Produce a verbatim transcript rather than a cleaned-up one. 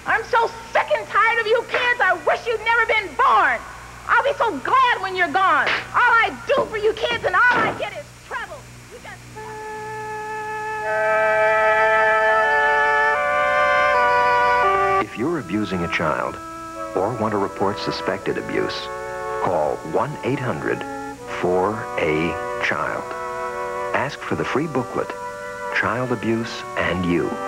I'm so sick and tired of you kids, I wish you'd never been born. I'll be so glad when you're gone. All I do for you kids and all I get is trouble. You just... If you're abusing a child or want to report suspected abuse, call one eight hundred four A child. Ask for the free booklet, Child Abuse and You.